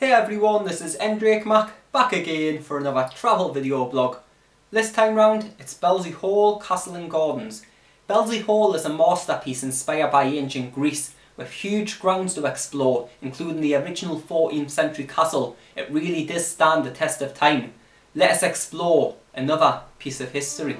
Hey everyone, this is Endrake Mac back again for another travel video blog. This time round it's Belsley Hall, Castle and Gardens. Belsley Hall is a masterpiece inspired by ancient Greece with huge grounds to explore, including the original 14th century castle. It really does stand the test of time. Let us explore another piece of history.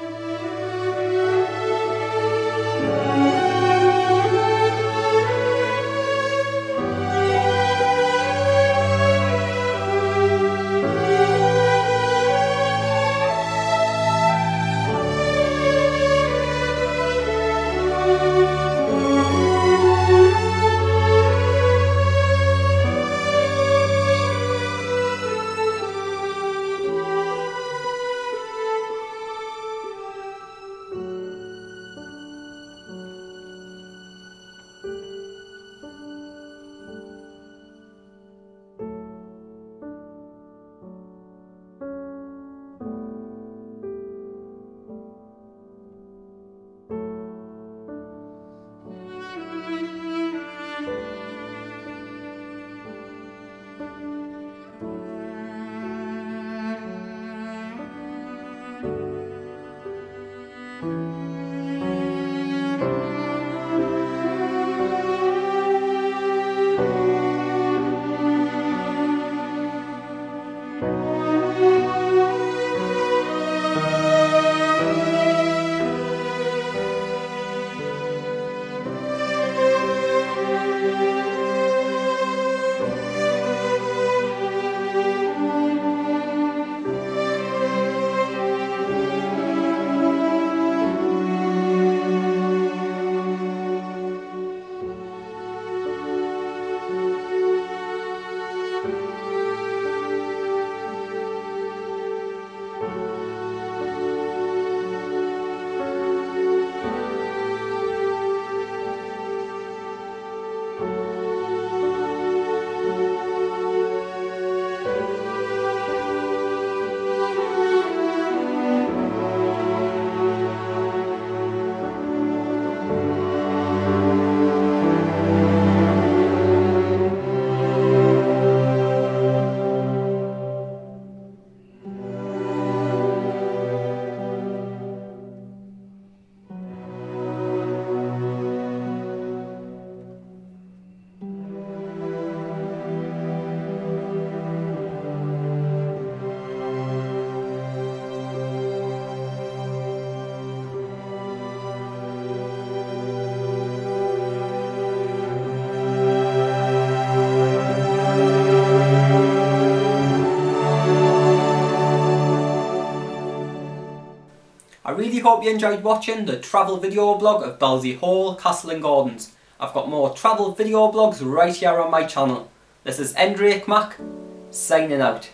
I really hope you enjoyed watching the travel video blog of Belsley Hall, Castle and Gardens. I've got more travel video blogs right here on my channel. This is Endrake Mac, signing out.